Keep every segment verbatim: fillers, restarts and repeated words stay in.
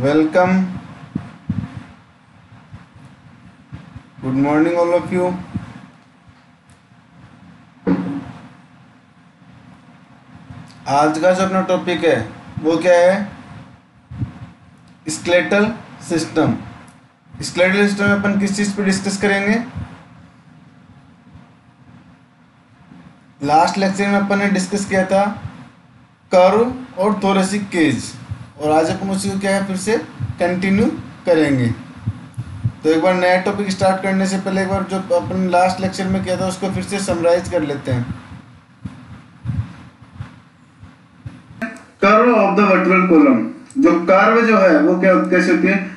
Welcome. Good morning, all of you. आज का जो अपना टॉपिक है वो क्या है? Skeletal system. स्केलेटल सिस्टम में अपन किस चीज़ पे डिस्कस करेंगे? लास्ट लेक्चर में अपन ने डिस्कस किया था कर्व और थोरेसिक केज, और आज अपन उसी को क्या है फिर से कंटिन्यू करेंगे। तो एक बार नया टॉपिक स्टार्ट करने से पहले एक बार जो अपन लास्ट लेक्चर में किया था उसको फिर से समराइज कर लेते हैं। Curve of the vertical column, जो कर्व जो है वो क्या कैसे होती है?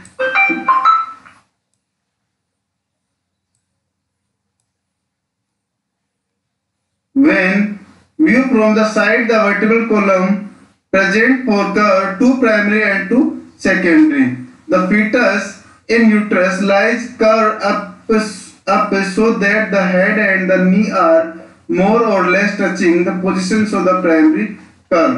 When view from the side, the vertical column present for curve two primary and two secondary. The fetus in uterus lies curved up, up so that the head and the knee are more or less touching the positions of the primary curve.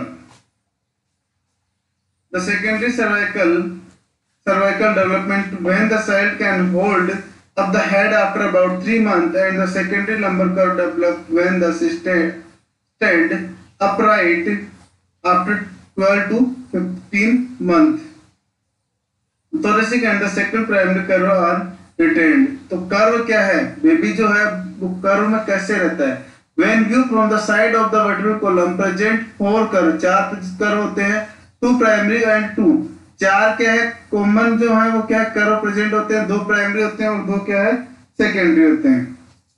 The secondary cervical cervical development, when the child can hold up the head after about three months, and the secondary lumbar curve develop when the stand stand upright after twelve to fifteen months. Thoracic and the sacral primary curve are retained. तो curve क्या है? Baby जो है वो curve में कैसे रहता है? When view from the side of the vertebral column present four curve, चार कर्व होते हैं, two primary and two. चार क्या है कॉमन जो है वो क्या है कर्व प्रेजेंट होते हैं, दो प्राइमरी होते हैं और दो क्या है सेकेंडरी होते हैं।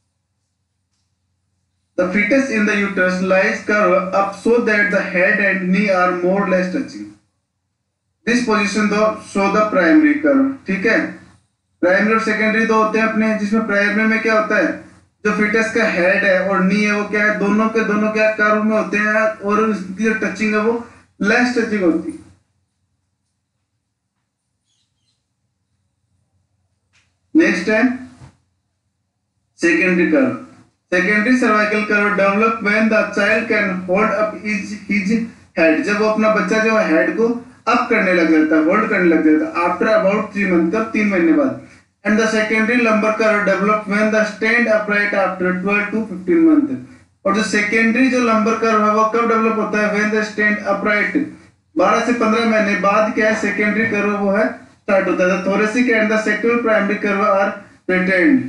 The fetus in the uterus lies curved up so that the head and knee are more or less touching. This position दो show the primary curve। ठीक है, प्राइमरी और सेकेंडरी दो होते हैं अपने, जिसमें प्राइमरी में क्या होता है जो fetus का हेड है और नी है वो क्या है दोनों के दोनों क्या कर्व में होते हैं और उसकी जो टचिंग है वो लेस टचिंग होती है। नेक्स्ट है secondary curve. Secondary cervical curve develop when the child can hold up his his head, जब वो अपना बच्चा जो है हेड को अप करने लग जाता है, होल्ड करने लग जाता है आफ्टर अबाउट थ्री मंथ, कब तीन महीने बाद। And the secondary lumbar curve develop when the stand upright after twelve to fifteen month. और जो सेकेंडरी जो लंबर कर्व है वो कब डेवलप होता है? व्हेन द स्टैंड अपराइट, बारह से पंद्रह महीने बाद क्या है सेकेंडरी कर्व वो है स्टार्ट होता है। Thoracic and the sectoral primary curve are retained.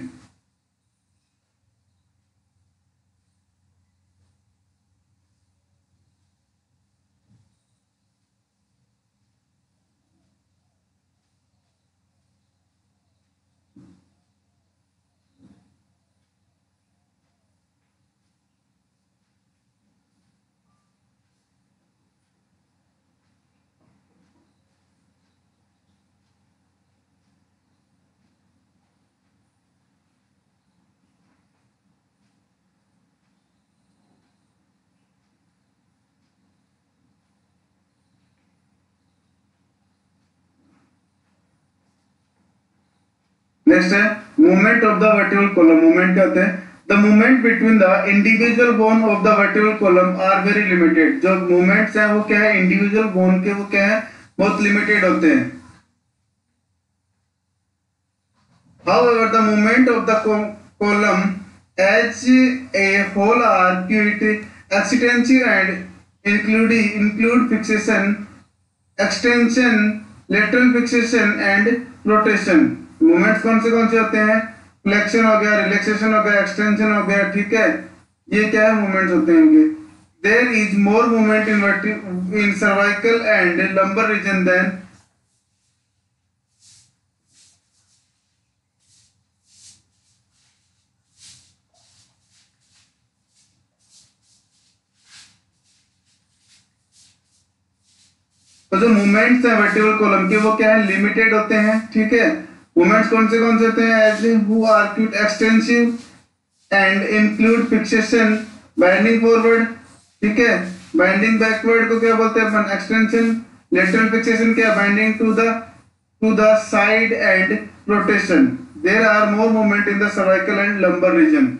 Next है movement of the vertical column. Movement क्या होता है? The movement between the individual bone of the vertical column are very limited. जो movements हैं वो क्या है इंडिविजुअल बोन के वो क्या है बहुत लिमिटेड होते हैं। However, the movement of the column as a whole are quite extensive and include include fixation, extension, lateral fixation and rotation। Movements कौन से कौन से होते हैं? फ्लेक्शन हो गया, रिलैक्सेशन हो गया, एक्सटेंशन हो गया। ठीक है, ये क्या है मूवमेंट्स होते हैं इनके। There is more movement in in cervical and lumbar region than तो जो मूवमेंट्स हैं वर्टिकल कॉलम के वो क्या है लिमिटेड होते हैं। ठीक है, मूवमेंट्स कौन से कौन से होते हैं? As who are cute extensive and include fixation, binding forward. ठीक है, बाइंडिंग बैकवर्ड को क्या बोलते हैं अपन? एक्सटेंशन। लेटरल फिक्सेशन क्या? Binding to the to the side and rotation. There are more movement in the cervical and lumbar region.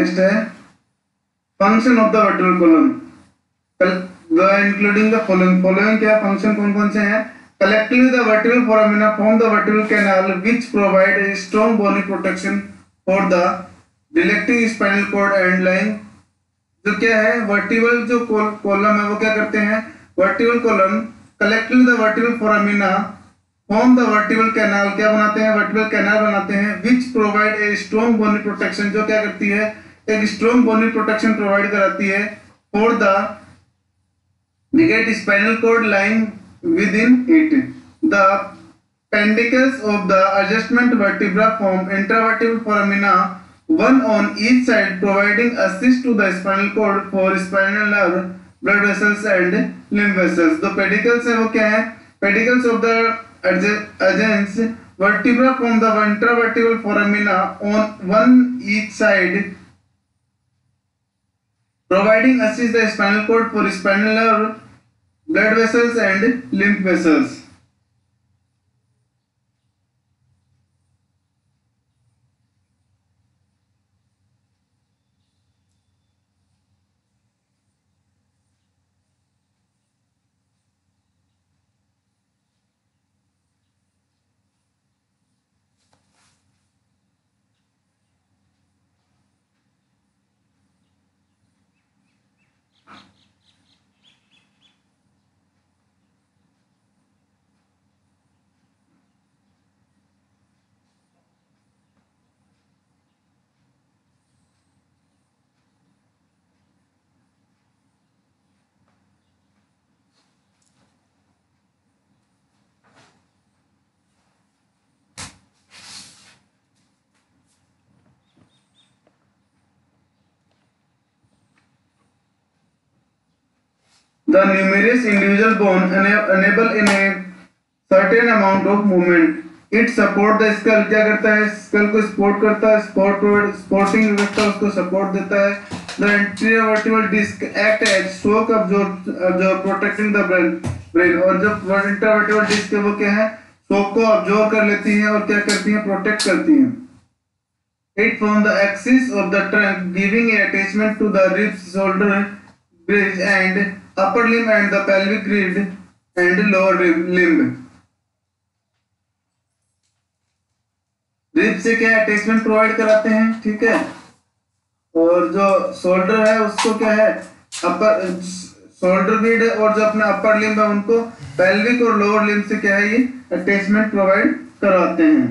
Next है function of the vertical column, including the following. Following क्या function कौन कौन से हैं? collectively the vertebral foramina form the vertebral canal which provide a strong bony protection for the dilating spinal cord and lying। जो क्या है vertebral जो column है वो क्या करते हैं? Vertebral column collectively the vertebral foramina form the vertebral canal, क्या बनाते हैं? वर्टिबल कैनाल बनाते हैं which provide a strong bony protection, जो क्या करती है? एक strong bony protection प्रोवाइड कराती है for the negate spinal cord lying within it। The peduncles of the adjacent vertebra form intravertebral foramina, one on each side, providing assist to the spinal cord for spinal nerve, blood vessels and lymph vessels। तो pedicles है वो क्या है? Pedicles of the adjacent vertebra form the intravertebral foramina on one each side, providing assist the spinal cord for spinal nerve, blood vessels and lymph vessels। The numerous individual bone enable in a certain amount of movement। It support the skull, क्या करता है? School को support करता है, support supporting व्यवस्था उसको support देता है। The anterior vertebral disc act as shock absorb absorb protecting the brain brain और जो इंट्रावर्टिबल डिस्क है वो क्या है? शॉक को अब्जॉर्ब कर लेती हैं और क्या करती हैं? प्रोटेक्ट करती हैं। It form the axis of the trunk, giving a attachment to the ribs, shoulder bridge and upper limb and the pelvic grid and lower limb। Rib से क्या अटैचमेंट प्रोवाइड कराते हैं, ठीक है। और जो शोल्डर है उसको क्या है? अपर शोल्डर ग्रिड और जो अपना अपर लिम्ब है उनको पेल्विक और लोअर लिम्ब से क्या है? ये अटैचमेंट प्रोवाइड कराते हैं।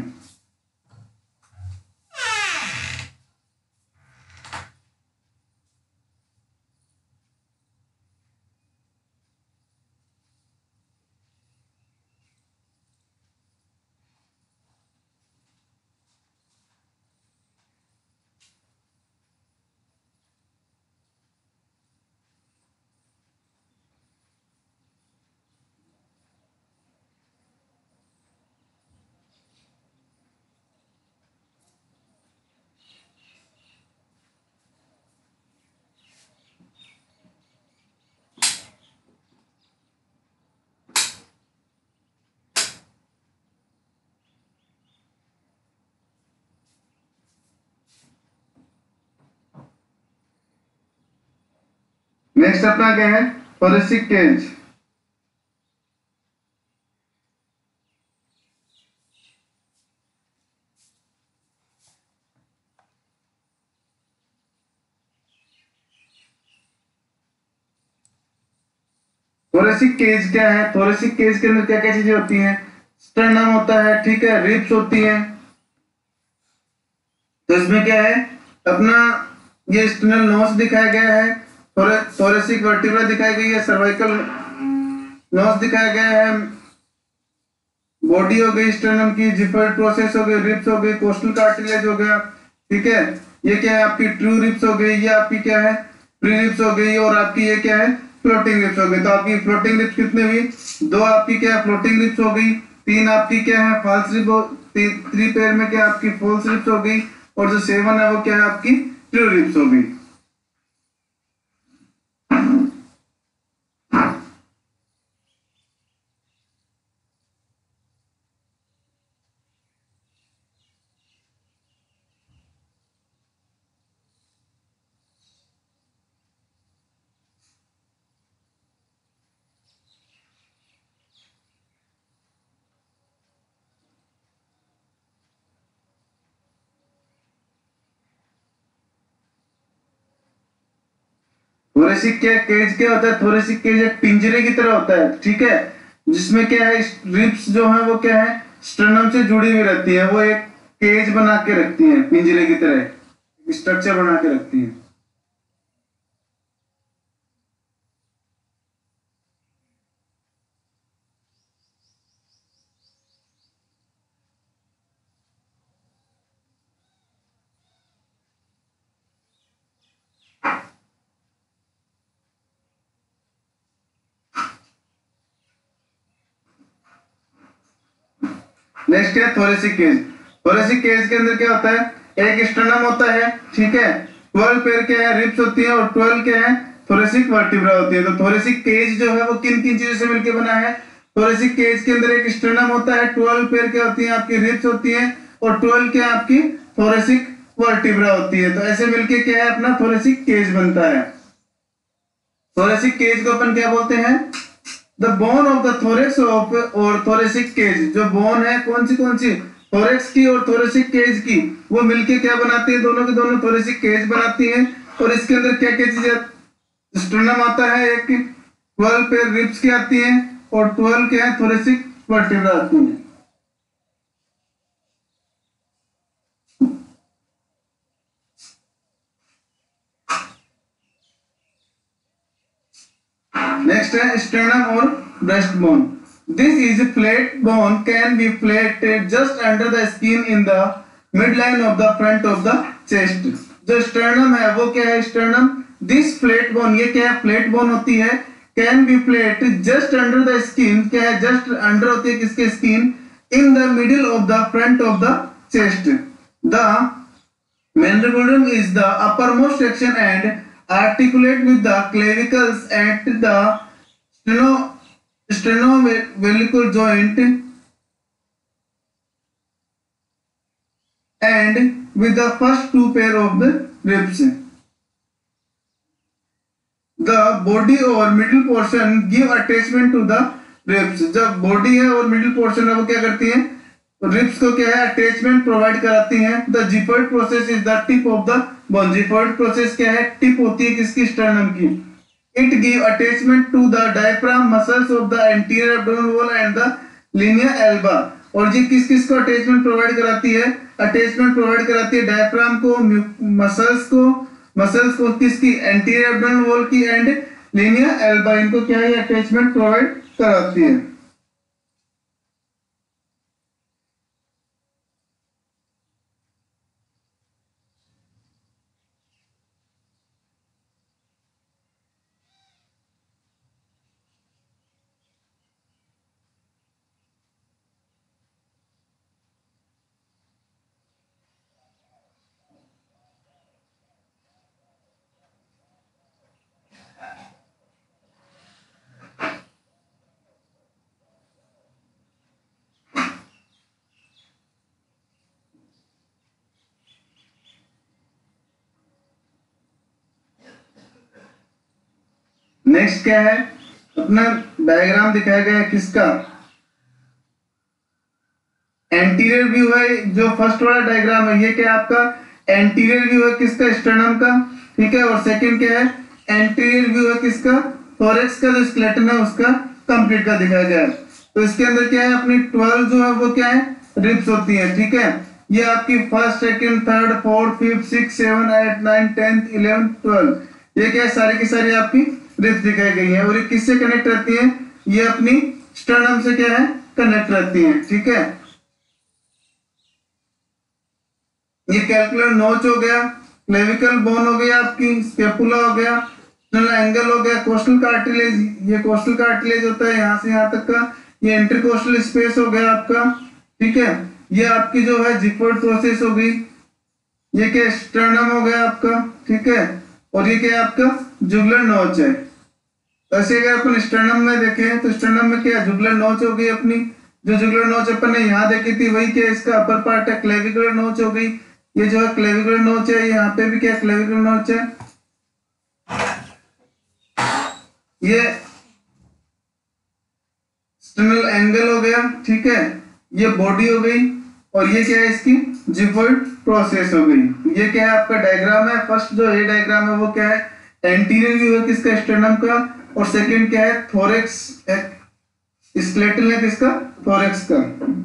नेक्स्ट अपना क्या है? Thoracic cage. थोरेसिक केज क्या है? थोरेसिक केज के अंदर क्या क्या चीजें होती हैं? स्टर्नम होता है, ठीक है, रिब्स होती हैं। तो इसमें क्या है? अपना ये स्टर्नल नोज दिखाया गया है, थोरेसिक वर्टिब्रा दिखाई गई है, सर्वाइकल नोज दिखाया गया है, बॉडी हो गई स्टर्नम की, जिफर प्रोसेस हो गई, रिब्स हो गई, कोस्टल कार्टिलेज हो गया, ठीक है। ये क्या है? आपकी ट्रू रिब्स हो गई, ये आपकी क्या है? प्री रिब्स हो गई, और आपकी ये क्या है? फ्लोटिंग रिब्स हो गई। तो आपकी फ्लोटिंग रिब्स कितनी हुई? दो आपकी क्या है? फ्लोटिंग रिब्स हो गई। तीन आपकी क्या है? False rib. थ्री पेयर में क्या आपकी फॉल्स रिब्स हो गई, और जो सेवन है वो क्या है? आपकी ट्रू रिब्स हो गई। थोरेसिक क्या केज क्या होता है? थोरेसिक केज एक पिंजरे की तरह होता है, ठीक है, जिसमें क्या है रिब्स जो है वो क्या है स्टर्नम से जुड़ी हुई रहती है, वो एक केज बना के रखती है, पिंजरे की तरह स्ट्रक्चर बना के रखती है। नेक्स्ट है थोरेसिक केज। थोरेसिक केज के अंदर क्या होता है? एक स्टर्नम होता है, ठीक है, ट्वेल्व पेयर क्या है रिब्स होती है, और ट्वेल्व क्या है थोरेसिक वर्टिब्रा होती है। तो थोरेसिक केज जो है वो किन किन चीजों से मिलकर बना है? थोरेसिक केज के अंदर एक स्टर्नम होता है, ट्वेल्व पेयर क्या होती है आपकी रिब्स होती है, और ट्वेल्व क्या आपकी थोरेसिक वर्टिब्रा होती है। तो ऐसे मिलके क्या है अपना थोरेसिक केज बनता है। थोरेसिक केज को अपन क्या बोलते हैं? The bone of the thorax of और थोरेसिक केज। जो बोन है कौन सी कौन सी? थोरेक्स की और थोरेसिक केज की, वो मिलके क्या बनाती है? दोनों के दोनों थोरेसिक केज बनाती है। और इसके अंदर क्या क्या चीजें? स्टर्नम आता है, एक ट्वेल्व पेयर रिब्स की आती है, और ट्वेल्व क्या है थोरेसिक वर्टिब्रा आती है। नेक्स्ट है स्टर्नम और breast bone. This is flat bone can be flatted just under the skin in the mid line of the front of the chest. जो स्टर्नम है वो क्या है? स्टर्नम दिस फ्लैट बोन, ये क्या है फ्लैट बोन होती है, can be flat just under the skin, क्या है जस्ट अंडर होती है किसके? Skin, in the middle of the front of the chest. The mandibular is the uppermost section and articulate with the clavicles at the sternum sternoclavicular joint and with the first two pair of the ribs. The body और middle portion give attachment to the ribs. जब body है और middle portion है वो क्या करती है? Ribs को क्या है अटैचमेंट प्रोवाइड कराती हैं। The xiphoid process is the tip of the bone. Xiphoid process क्या है? टिप होती है किसकी? स्टर्नम की। It give attachment to the diaphragm muscles of the anterior abdominal wall and the linea alba. और ये किस किस को अटैचमेंट प्रोवाइड कराती है? अटैचमेंट प्रोवाइड कराती है डायफ्राम को, मसल्स को, मसल्स को किसकी? एंटीरियर एब्डोमिनल वॉल की एंड लिनिया एल्बा, इनको क्या है अटैचमेंट प्रोवाइड कराती है। नेक्स्ट क्या है? अपना डायग्राम दिखाया गया है किसका? एंटीरियर व्यू है, जो फर्स्ट वाला डायग्राम है ये क्या है आपका? एंटीरियर व्यू है किसका? स्टर्नम का, ठीक है। और सेकंड क्या है? एंटीरियर व्यू है किसका? थोरेक्स का, जो स्केलेटन है उसका कंप्लीट का दिखाया गया है। तो इसके अंदर क्या है अपनी ट्वेल्व जो है वो क्या है रिब्स होती है, ठीक है। ये आपकी first second third fourth fifth six seven eight nine tenth eleven twelve, ये क्या है सारी की सारी आपकी रिब्स दिखाई गई है। और ये किससे कनेक्ट रहती है? ये अपनी स्टर्नम से क्या है कनेक्ट रहती है, ठीक है। ये कैल्कुलर नोच हो गया, क्लेविकल बोन हो गया, आपकी स्केपुला हो गया, स्टर्नल एंगल हो गया, कोस्टल कार्टिलेज, ये कोस्टल कार्टिलेज होता है यहाँ से यहाँ तक का, ये इंटरकोस्टल स्पेस हो गया आपका, ठीक है। ये आपकी जो है जिफर्ड प्रोसेस हो गई, ये क्या स्टर्नम हो गया आपका, ठीक है। और ये क्या आपका जुगुलर नोच है। ऐसे अगर अपन स्टर्नम में देखें तो स्टर्नम में क्या जुगुलर नोच हो गई अपनी, जो जुगुलर नोच अपन ने यहाँ देखी थी वही क्या इसका अपर पार्ट है, क्लेविकुलर नोच हो गई। ये जो है क्लेविकुलर नोच है, यहाँ पे भी क्या क्लेविकुलर नोच है। ये स्टर्नल एंगल हो गया, ठीक है। ये बॉडी हो गई, और ये क्या है इसकी जिफर्ड प्रोसेस हो गई। ये क्या है आपका डायग्राम है। फर्स्ट जो ये डायग्राम है वो क्या है एंटीरियर व्यू है किसका, स्टर्नम का, और सेकंड क्या है, थोरेक्स, स्केलेटल है किसका, थोरेक्स का।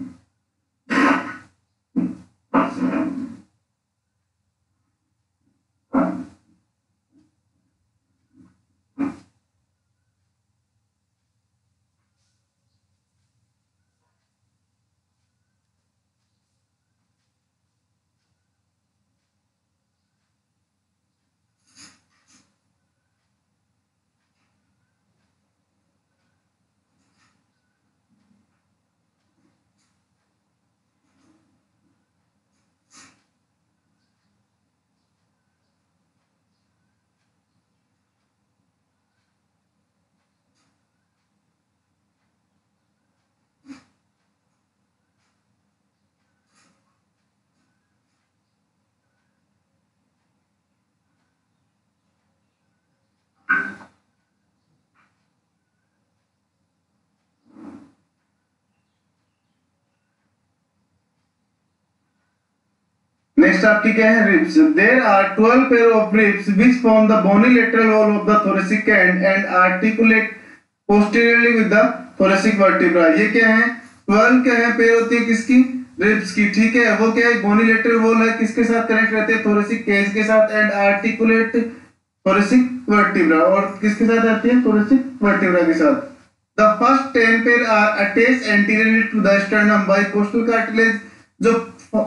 नेक्स्ट आपकी क्या है, ribs. There are twelve pair of ribs which form the bony lateral wall of the thoracic and and articulate posteriorly with the thoracic vertebra. ये क्या है, ट्वेल्व क्या है, पेयर होती है किसकी, रिब्स की, ठीक है। वो क्या है, बोनी लेटरल वॉल है, किसके साथ कनेक्ट रहते हैं, थोरेसिक केज के साथ, एंड आर्टिकुलेट थोरेसिक वर्टिब्रा, और किसके साथ रहती है, थोरेसिक वर्टिब्रा के साथ। The first ten pair are attached anteriorly to the sternum by costal cartilage. जो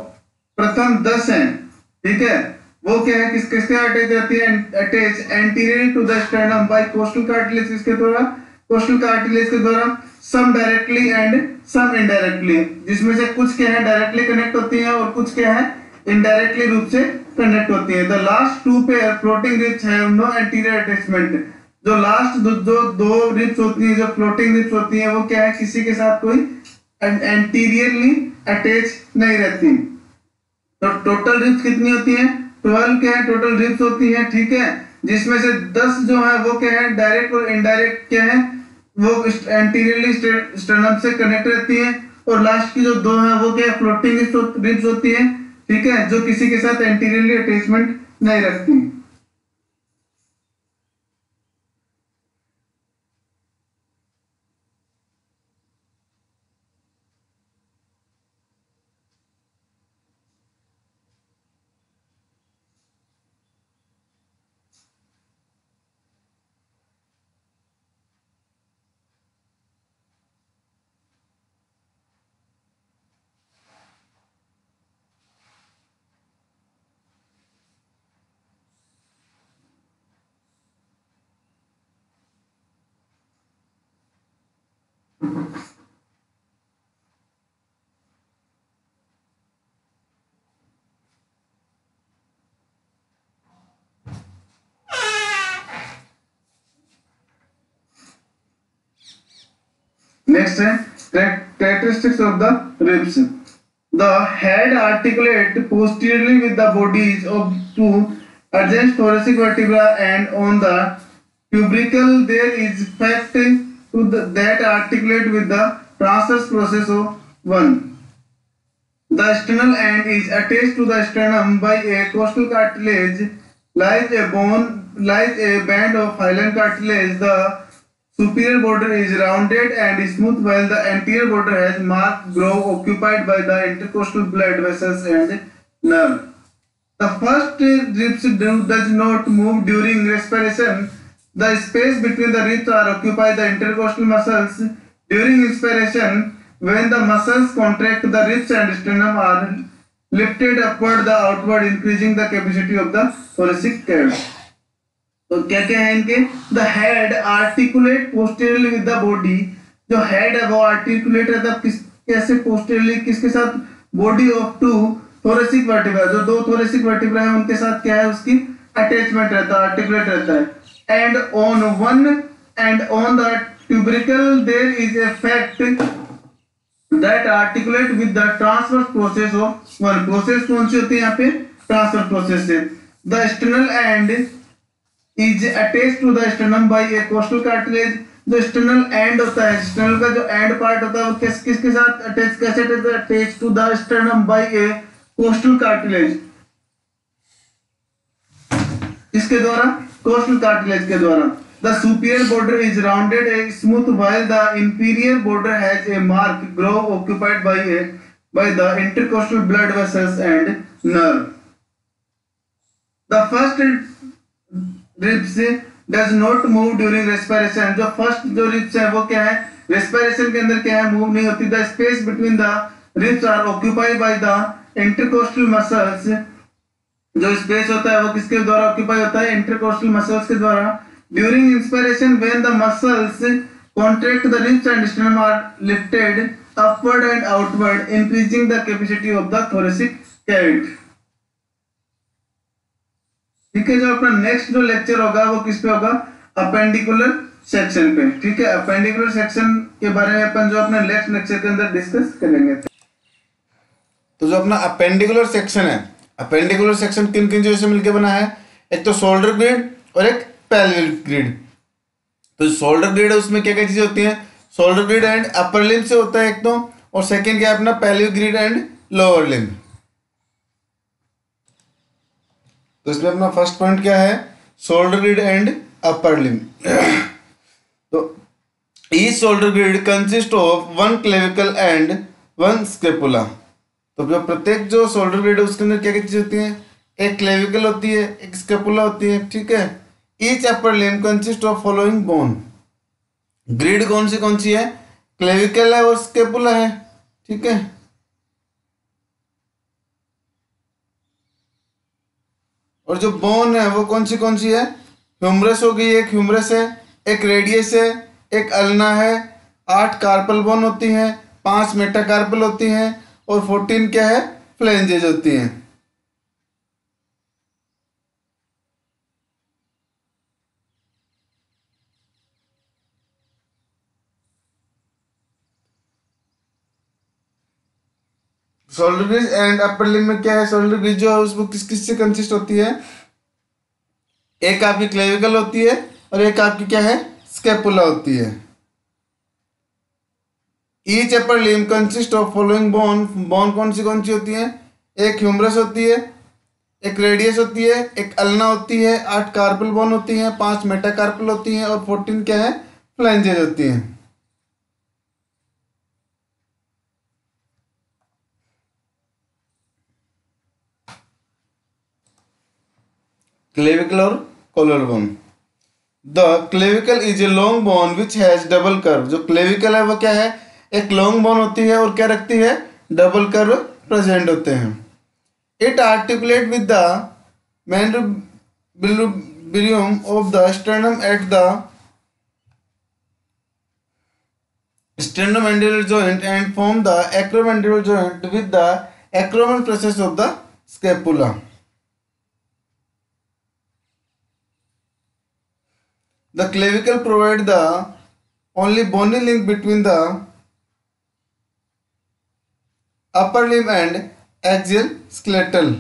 प्रथम दस हैं, ठीक है, वो क्या है, किस किसके अटैच रहती है, attach anterior to the sternum by costal cartilage, किसके द्वारा, कोस्टल कार्टिलेज के द्वारा, some directly and some indirectly, जिसमें से कुछ क्या है डायरेक्टली कनेक्ट होती हैं और कुछ क्या है इनडायरेक्टली रूप से कनेक्ट होती है। The last two pair floating ribs have no anterior attachment. जो लास्ट दो, जो दो रिब्स होती है, जो फ्लोटिंग रिब्स होती है, वो क्या है, किसी के साथ कोई एंटीरियरली अटैच नहीं रहती। तो टोटल रिब्स कितनी होती हैं, ट्वेल्व क्या है टोटल रिब्स होती हैं, ठीक है, जिसमें से दस जो है वो क्या है डायरेक्ट और इनडायरेक्ट क्या है, वो एंटीरियरली स्टर्नम से कनेक्ट रहती है, और लास्ट की जो दो है वो क्या है फ्लोटिंग रिब्स होती है, ठीक है, जो किसी के साथ एंटीरियरली अटैचमेंट नहीं रखती। Next है characteristics of the ribs. The head articulate posteriorly with the bodies of two adjacent thoracic vertebra, and on the tubercle there is fact to the, that articulate with the transverse process of one. The sternal end is attached to the sternum by a costal cartilage. Lies a bone, lies a band of hyaline cartilage. The superior border is rounded and smooth, while the anterior border has marked groove occupied by the intercostal blood vessels and nerve. The first ribs do, does not move during respiration. The space between the ribs are occupied by the intercostal muscles. During inspiration, when the muscles contract, the ribs and sternum are lifted upward the outward, increasing the capacity of the thoracic cavity. तो क्या क्या है इनके, the head articulate posteriorly with the body. जो head है वो articulate रहता है किस कैसे, पोस्टेरियरली किसके साथ, body of two thoracic vertebra. जो दो थोरेसिक वर्टिब्रा है उनके साथ क्या है, उसकी अटैचमेंट रहता है, आर्टिकुलेट रहता है। And on one and on the tubercle there is a fact that articulate with the transverse process of one. Process कौन सी होती है यहाँ पे, ट्रांसवर्स प्रोसेस से। The sternal end is attached to the sternum by a costal cartilage। जो sternal end होता है, sternal का जो end part होता है वो किस किसके साथ attach, कैसे attached to the sternum by a costal cartilage, इसके द्वारा कोस्टल कार्टिलेज के द्वारा। The superior border is rounded and smooth while the inferior border has a mark groove occupied by a by the intercostal blood vessels and nerve. The first ribs does not move during respiration. जो first जो ribs है वो क्या है, respiration के अंदर क्या है, मूव नहीं होती। The space between the ribs are occupied by the intercostal muscles. जो स्पेस होता है वो किसके द्वारा ऑक्यूपाई होता है, इंटरकोस्टल मसल्स के द्वारा। During inspiration when the muscles contract the ribs and sternum are lifted upward and outward increasing the capacity of the thoracic cavity. ठीक है, जो अपना नेक्स्ट जो लेक्चर होगा वो किस पे होगा, अपेंडिकुलर सेक्शन पे। ठीक है, अपेंडिकुलर सेक्शन के बारे में अपन जो अपने नेक्स्ट लेक्चर के अंदर डिस्कस करेंगे। तो जो अपना अपेंडिकुलर सेक्शन है, अपेंडिकुलर सेक्शन किन किन चीजों से मिलकर बना है, एक तो शोल्डर ग्रिड और एक पेल्विक ग्रिड। तो शोल्डर ग्रिड है उसमें क्या क्या चीजें होती हैं, shoulder grid and upper limb से होता है एक तो, और सेकंड क्या है अपना pelvic grid and lower limb. तो इसमें अपना फर्स्ट पॉइंट क्या है, shoulder grid and upper limb. तो each shoulder grid consist of one clavicle and one scapula. तो जो प्रत्येक जो शोल्डर ग्रिड है उसके अंदर क्या क्या चीजें होती हैं, एक क्लेविकल होती है, एक स्केपुला होती है। ठीक है, each upper limb consist of following bone. Grid कौन सी कौन सी है, क्लेविकल है और स्केपुला है। ठीक है, और जो बोन है वो कौन सी कौन सी है, ह्यूमरस हो गई, एक ह्यूमरस है, एक रेडियस है, एक अल्ना है, आठ कार्पल बोन होती हैं, पांच मेटाकार्पल होती हैं, और फोर्टीन क्या है, फ्लेंजेज होती हैं। Shoulder grid and upper limb में क्या है, शोल्डर ग्रिड जो है उसको किस किस से कंसिस्ट होती है, एक आपकी क्लेविकल होती है और एक आपकी क्या है, स्केपुला होती है। Each upper limb consist of following bone. Bone कौन सी कौन सी होती है, एक ह्यूमरस होती है, एक रेडियस होती है, एक अल्ना होती है, आठ कार्पल बोन होती हैं, पांच मेटाकार्पल होती हैं, और फोर्टीन क्या है, फ्लेंजेज होती हैं। क्लेविकल और collar bone. The clavicle is a long bone which has double curve. जो क्लेविकल है वो क्या है, एक लॉन्ग बोन होती है और क्या रखती है, डबल कर्व प्रेजेंट होते हैं। It articulate with the mandibulum of the sternum at the sternum-mandibular joint and form the acromandibular joint with the acromion process of the scapula. The clavicle provide the only bony link between the upper limb and axial skeletal.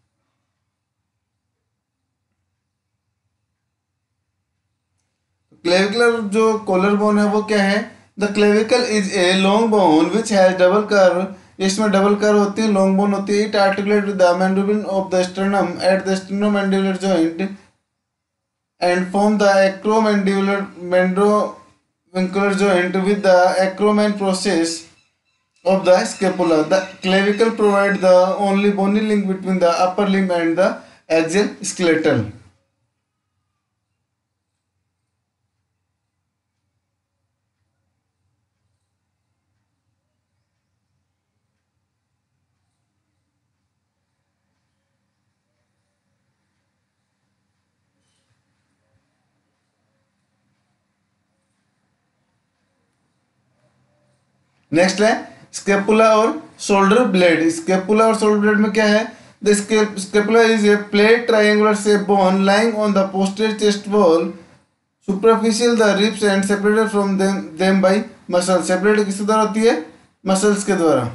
Clavicular जो collar bone है वो क्या है, the clavicle is a long bone which has double curve. इसमें double curve होती है, long bone होती है। It articulate with the mandible of the sternum at the sternomandibular joint and form the acromandibular mandrovincular joint with the acromion process of the scapula. The clavicle provide the only bony link between the upper limb and the axial skeletal. Next है scapula और shoulder blade. Scapula और shoulder blade में क्या है, the scapula is a plate triangular shape bone lying on the posterior chest wall superficial the ribs and separated from them them by muscle. Separate किसके द्वारा होती है, muscles के द्वारा।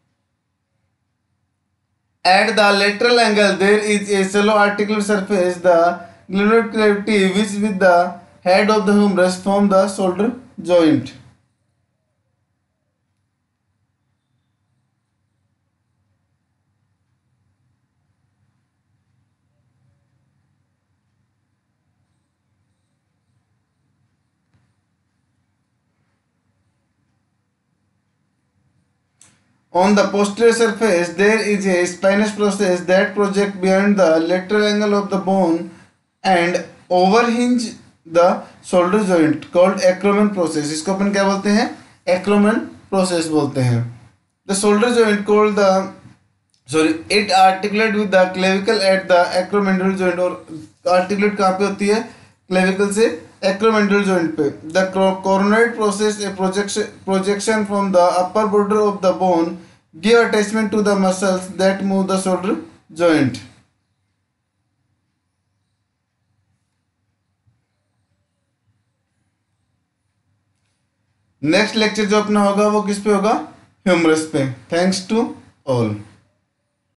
At the lateral angle there is a shallow articular surface the glandular cavity which with the head of the humerus form the shoulder joint. On the posterior surface, there is a spinous process that project beyond the lateral angle of the bone and overhinge the shoulder joint called acromion process. इसको अपन क्या बोलते हैं? Acromion process बोलते हैं. The shoulder joint called the sorry it articulate with the clavicle at the acromion joint. और articulate कहाँ पे होती है? Clavicle से acromion joint पे. The coronoid process a projection projection from the upper border of the bone give attachment to the muscles that move the shoulder joint. Next lecture जो अपना होगा वो किस पे होगा? ह्यूमरस पे. Thanks to all.